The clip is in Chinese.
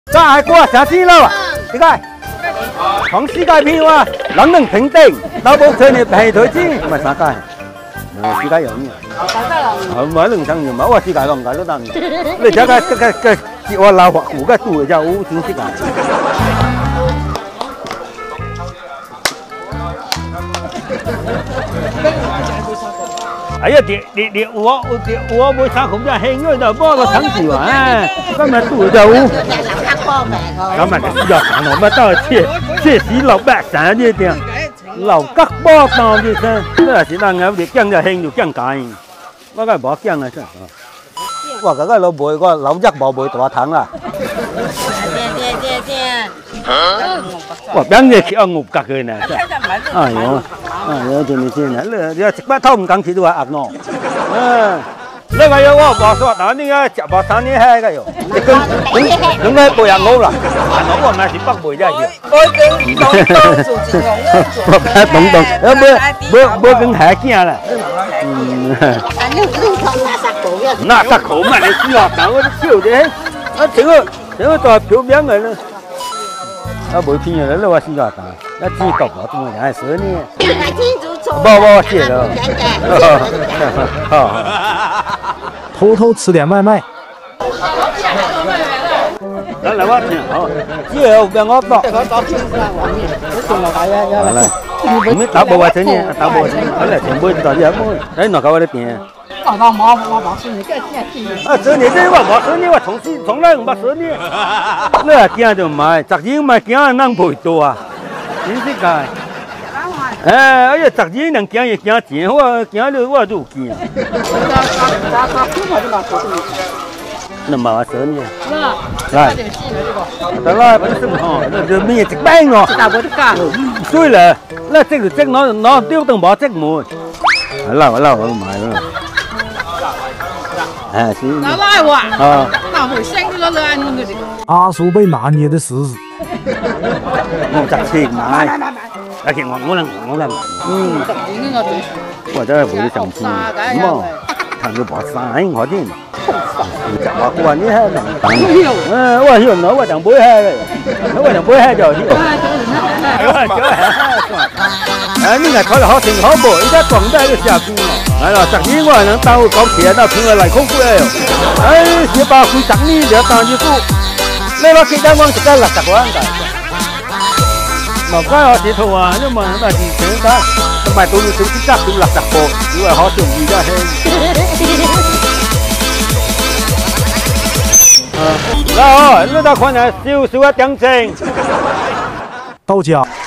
真係過啥子咯？點解？從世界片啊，人能平定，到冇佢哋皮腿之，唔係啥界？世界有咩？唔係能生唔係話世界咯，唔解都得。你而家我老虎個肚就全世界。哎呀，我冇啥空就興咗就幫個省事話，今日肚就咁咪就行路咪得切屎落白散啲啲，流吉波當啲聲，呢係嗱有啲驚就興就驚解，我梗係冇驚啊真。哇！嗰個老妹個老一冇妹大堂啦。哇！邊嘢企牛格嘅呢？哎呦！哎，真係真係，你食不偷唔敢食都話壓喏。呢個有我話說，嗱呢個食白山呢係個有，咁咧背人牛啦，牛我咪是北背啫。冇跟下驚啦。那殺口嘛，你知啦，但我啲笑啫，整個代表名嘅啦。冇偏嘅，你話是啦，但一知道我點解係蛇呢？不，谢了。 偷偷吃点外卖。 来我听好，这后边我到。来，你们打不完整呢？打不完整，来全部到底不？哎，哪个我的店？啊，这你这我冇说你，我從來唔冇說你。你啊驚就買，雜嘢買驚能賠多啊？點知㗎？哎呀，雜嘢能驚也驚錢，我驚了我都驚。那冇話說你。來，得啦，不是哦，那咩一班哦。對了，那這個攞丟都冇這門。我買了。哎，是。 那来哇！啊，那我想起了来弄个这个。 阿叔被拿捏的死死。 我雜錢買。而且我能，我真係會上次，咁睇到白晒我啲，就話我呢係能等，我曉攞我當杯係，我當杯係就啲，呢個睇嚟好成好薄，而家撞得喺個下邊，係啦，十幾我能到講嘢到平日嚟空杯啊，哎，小包佢十呢就當住股，你話幾間我食得60萬㗎。冇街我截圖啊，因為咁啊電視得，同埋到要做啲質到垃圾貨，以為可容易都係。嗱，呢度可能少少一點正。 到家。